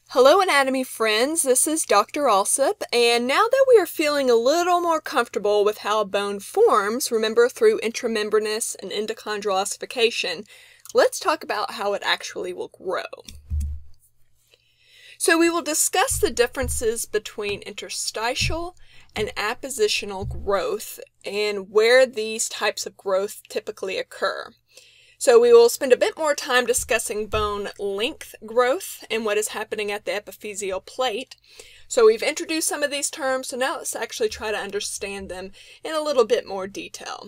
Hello anatomy friends, this is Dr. Alsup, and now that we are feeling a little more comfortable with how bone forms, remember through intramembranous and endochondral ossification, let's talk about how it actually will grow. So we will discuss the differences between interstitial and appositional growth and where these types of growth typically occur. So we will spend a bit more time discussing bone length growth and what is happening at the epiphyseal plate. So we've introduced some of these terms, so now let's actually try to understand them in a little bit more detail.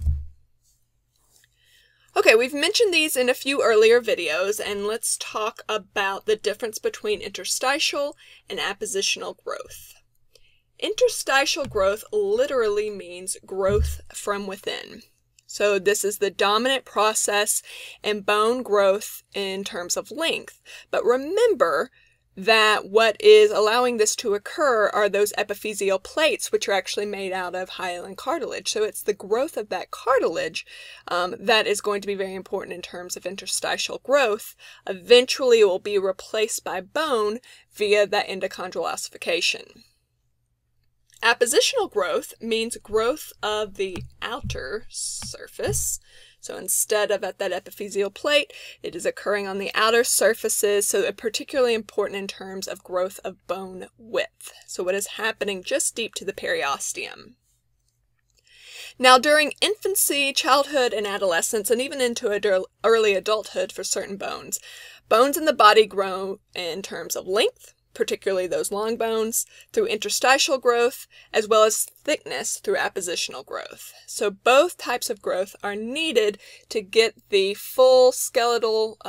Okay, we've mentioned these in a few earlier videos, and let's talk about the difference between interstitial and appositional growth. Interstitial growth literally means growth from within. So this is the dominant process in bone growth in terms of length. But remember that what is allowing this to occur are those epiphyseal plates, which are actually made out of hyaline cartilage. So it's the growth of that cartilage that is going to be very important in terms of interstitial growth. Eventually it will be replaced by bone via that endochondral ossification. Appositional growth means growth of the outer surface. So instead of at that epiphyseal plate, it is occurring on the outer surfaces, so particularly important in terms of growth of bone width. So what is happening just deep to the periosteum. Now during infancy, childhood, and adolescence, and even into early adulthood for certain bones, bones in the body grow in terms of length, particularly those long bones, through interstitial growth, as well as thickness through appositional growth. So both types of growth are needed to get the full skeleton,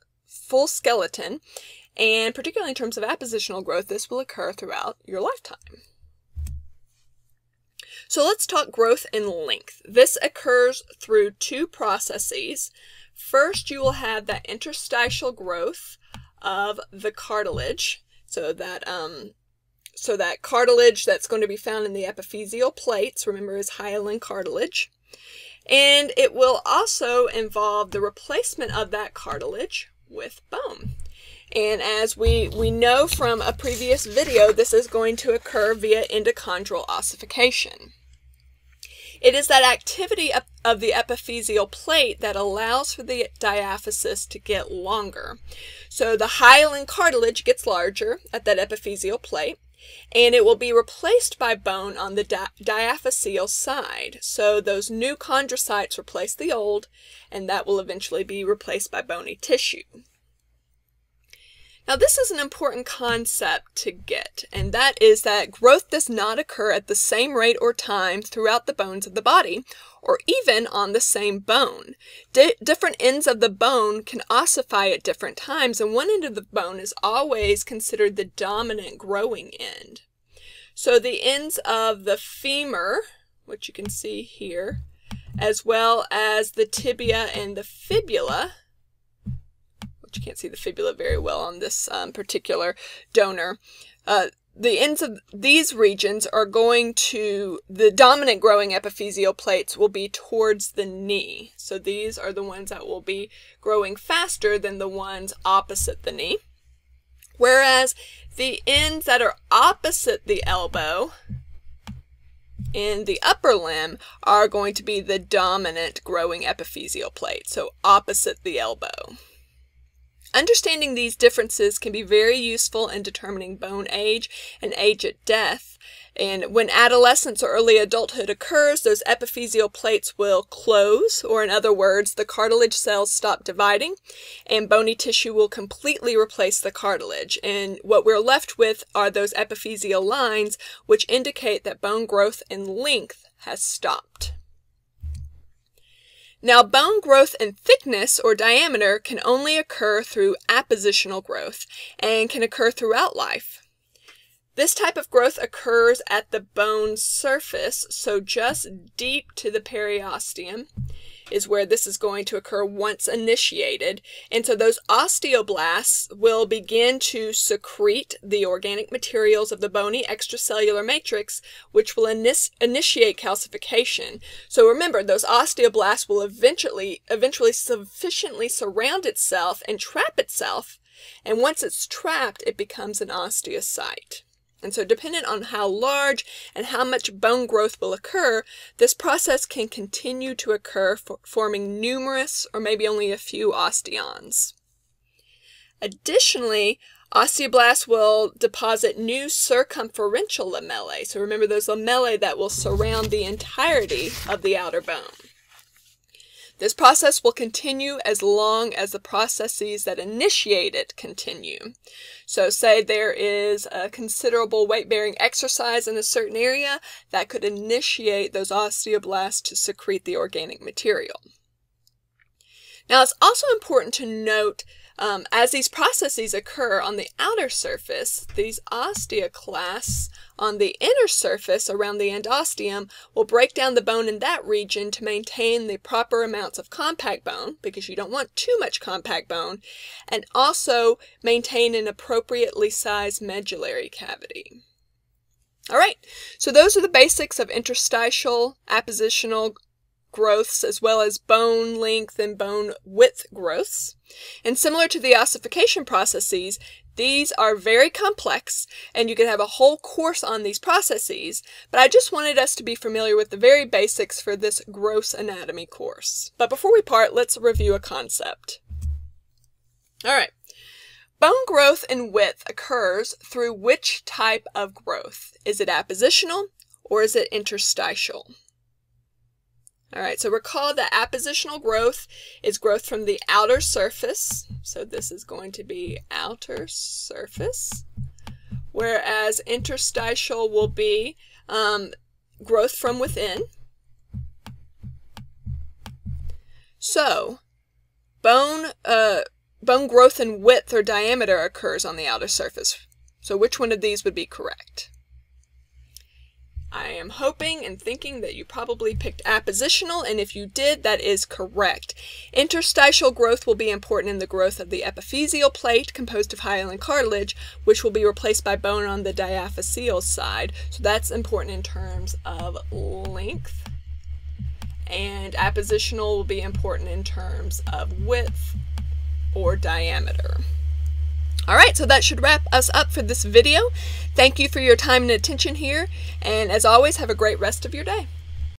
and particularly in terms of appositional growth, this will occur throughout your lifetime. So let's talk growth in length. This occurs through two processes. First, you will have that interstitial growth of the cartilage. So that cartilage that's going to be found in the epiphyseal plates, remember, is hyaline cartilage. And it will also involve the replacement of that cartilage with bone. And as we know from a previous video, this is going to occur via endochondral ossification. It is that activity of the epiphyseal plate that allows for the diaphysis to get longer. So the hyaline cartilage gets larger at that epiphyseal plate, and it will be replaced by bone on the diaphyseal side. So those new chondrocytes replace the old, and that will eventually be replaced by bony tissue. Now this is an important concept to get, and that is that growth does not occur at the same rate or time throughout the bones of the body, or even on the same bone. Different ends of the bone can ossify at different times, and one end of the bone is always considered the dominant growing end. So the ends of the femur, which you can see here, as well as the tibia and the fibula, you can't see the fibula very well on this particular donor. The ends of these regions are going to, the dominant growing epiphyseal plates will be towards the knee. So these are the ones that will be growing faster than the ones opposite the knee. Whereas the ends that are opposite the elbow in the upper limb are going to be the dominant growing epiphyseal plate, so opposite the elbow. Understanding these differences can be very useful in determining bone age and age at death. And when adolescence or early adulthood occurs, those epiphyseal plates will close, or in other words, the cartilage cells stop dividing, and bony tissue will completely replace the cartilage. And what we're left with are those epiphyseal lines, which indicate that bone growth in length has stopped. Now, bone growth in thickness or diameter can only occur through appositional growth and can occur throughout life. This type of growth occurs at the bone surface, so just deep to the periosteum is where this is going to occur once initiated. And so those osteoblasts will begin to secrete the organic materials of the bony extracellular matrix, which will initiate calcification. So remember, those osteoblasts will eventually sufficiently surround itself and trap itself And once it's trapped, it becomes an osteocyte. And so dependent on how large and how much bone growth will occur, this process can continue to occur, forming numerous or maybe only a few osteons. Additionally, osteoblasts will deposit new circumferential lamellae. So remember those lamellae that will surround the entirety of the outer bone. This process will continue as long as the processes that initiate it continue. So say there is a considerable weight-bearing exercise in a certain area that could initiate those osteoblasts to secrete the organic material. Now it's also important to note as these processes occur on the outer surface, these osteoclasts on the inner surface around the endosteum will break down the bone in that region to maintain the proper amounts of compact bone, because you don't want too much compact bone, and also maintain an appropriately sized medullary cavity. All right, so those are the basics of interstitial, appositional growths, as well as bone length and bone width growths. And similar to the ossification processes, these are very complex, and you can have a whole course on these processes, but I just wanted us to be familiar with the very basics for this gross anatomy course. But before we part, let's review a concept. All right. Bone growth in width occurs through which type of growth? Is it appositional or is it interstitial? All right, so recall that appositional growth is growth from the outer surface. So this is going to be outer surface, whereas interstitial will be growth from within. So bone growth in width or diameter occurs on the outer surface. So which one of these would be correct? I am hoping and thinking that you probably picked appositional, and if you did, that is correct. Interstitial growth will be important in the growth of the epiphyseal plate, composed of hyaline cartilage, which will be replaced by bone on the diaphyseal side. So that's important in terms of length. And appositional will be important in terms of width or diameter. All right, so that should wrap us up for this video. Thank you for your time and attention here, and as always, have a great rest of your day.